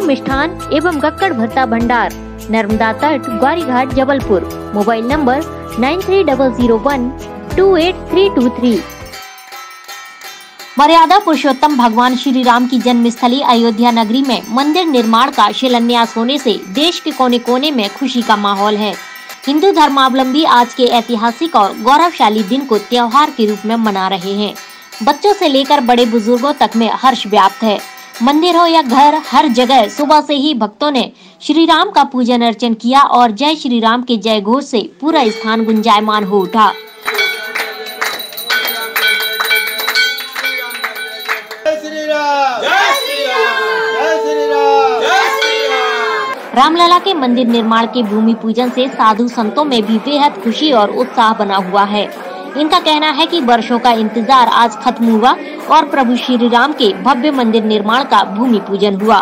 मिष्ठान एवं गक्कड़ भत्ता भंडार, नर्मदा तट, ग्वारीघाट, जबलपुर। Mobile number 9301283323। मर्यादा पुरुषोत्तम भगवान श्री राम की जन्मस्थली अयोध्या नगरी में मंदिर निर्माण का शिलान्यास होने से देश के कोने कोने में खुशी का माहौल है। हिंदू धर्मावलंबी आज के ऐतिहासिक और गौरवशाली दिन को त्योहार के रूप में मना रहे हैं। बच्चों से लेकर बड़े बुजुर्गों तक में हर्ष व्याप्त है। मंदिर हो या घर, हर जगह सुबह से ही भक्तों ने श्री राम का पूजन अर्चन किया और जय श्री राम के जय घोष से पूरा स्थान गुंजायमान हो उठा। रामलला के मंदिर निर्माण के भूमि पूजन से साधु संतों में भी बेहद खुशी और उत्साह बना हुआ है। इनका कहना है कि वर्षों का इंतजार आज खत्म हुआ और प्रभु श्री राम के भव्य मंदिर निर्माण का भूमि पूजन हुआ।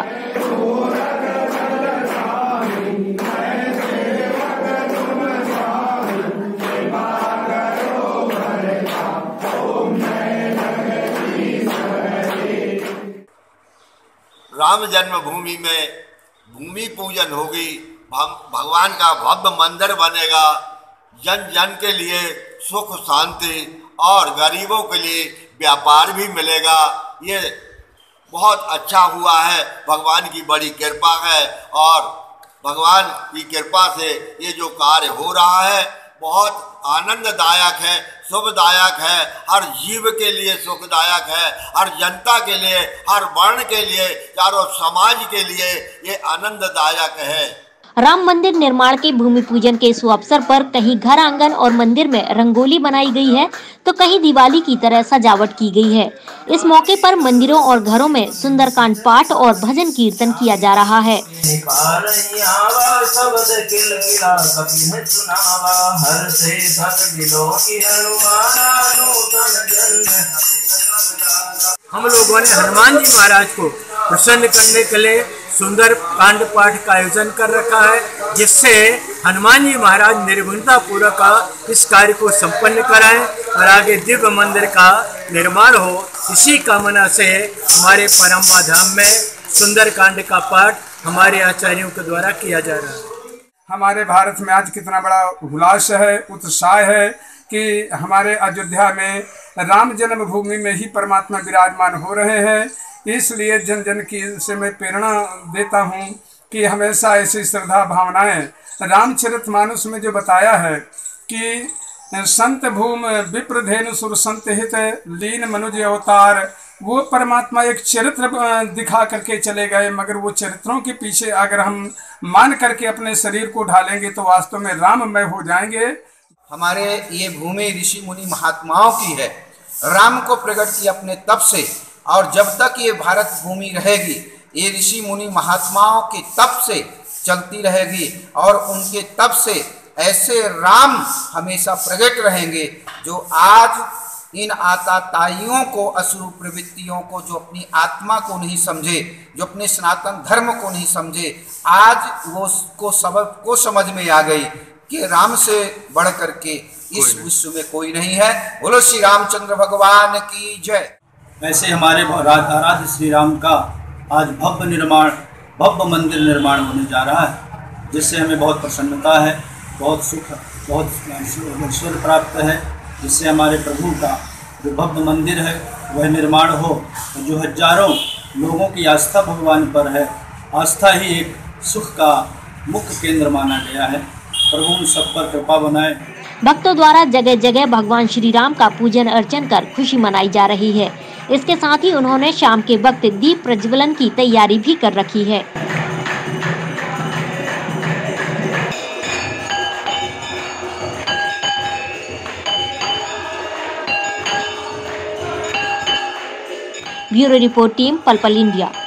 राम जन्मभूमि में भूमि पूजन होगी, भगवान का भव्य मंदिर बनेगा, जन जन के लिए सुख शांति और गरीबों के लिए व्यापार भी मिलेगा। ये बहुत अच्छा हुआ है, भगवान की बड़ी कृपा है और भगवान की कृपा से ये जो कार्य हो रहा है बहुत आनंददायक है, शुभदायक है, हर जीव के लिए सुखदायक है, हर जनता के लिए, हर वर्ण के लिए, चारों समाज के लिए ये आनंददायक है। राम मंदिर निर्माण के भूमि पूजन के इस अवसर पर कहीं घर आंगन और मंदिर में रंगोली बनाई गई है तो कहीं दिवाली की तरह सजावट की गई है। इस मौके पर मंदिरों और घरों में सुंदरकांड पाठ और भजन कीर्तन किया जा रहा है। हम लोगों ने हनुमान जी महाराज को प्रसन्न करने के लिए सुंदर कांड पाठ का आयोजन कर रखा है, जिससे हनुमान जी महाराज निर्विघ्नता पूर्वक इस कार्य को संपन्न कराएं और आगे दिव्य मंदिर का निर्माण हो। इसी कामना से हमारे परम्बा धाम में सुंदर कांड का पाठ हमारे आचार्यों के द्वारा किया जा रहा है। हमारे भारत में आज कितना बड़ा उल्लास है, उत्साह है कि हमारे अयोध्या में राम जन्मभूमि में ही परमात्मा विराजमान हो रहे हैं। इसलिए जन जन की से मैं प्रेरणा देता हूँ कि हमेशा ऐसी श्रद्धा भावनाएं रामचरितमानस में जो बताया है कि संत भूम विप्रधेनु सुर संत हित लीन मनुज अवतार, वो परमात्मा एक चरित्र दिखा करके चले गए, मगर वो चरित्रों के पीछे अगर हम मान करके अपने शरीर को ढालेंगे तो वास्तव में राममय हो जाएंगे। हमारे ये भूमि ऋषि मुनि महात्माओं की है। राम को प्रकट किया अपने तप से, और जब तक ये भारत भूमि रहेगी ये ऋषि मुनि महात्माओं के तप से चलती रहेगी और उनके तप से ऐसे राम हमेशा प्रकट रहेंगे जो आज इन आताताइयों को, असुर प्रवृत्तियों को, जो अपनी आत्मा को नहीं समझे, जो अपने सनातन धर्म को नहीं समझे, आज वो को समझ में आ गई कि राम से बढ़ करके इस विश्व में कोई नहीं है। बोलो श्री रामचंद्र भगवान की जय। वैसे हमारे आराध्य श्री राम का आज भव्य मंदिर निर्माण होने जा रहा है, जिससे हमें बहुत प्रसन्नता है, बहुत सुख, बहुत ईश्वर प्राप्त है। जिससे हमारे प्रभु का जो भव्य मंदिर है वह निर्माण हो, और जो हजारों लोगों की आस्था भगवान पर है, आस्था ही एक सुख का मुख्य केंद्र माना गया है। प्रभु उन सब पर कृपा बनाए। भक्तों द्वारा जगह जगह भगवान श्री राम का पूजन अर्चन कर खुशी मनाई जा रही है। इसके साथ ही उन्होंने शाम के वक्त दीप प्रज्वलन की तैयारी भी कर रखी है। ब्यूरो रिपोर्ट टीम पल पल इंडिया।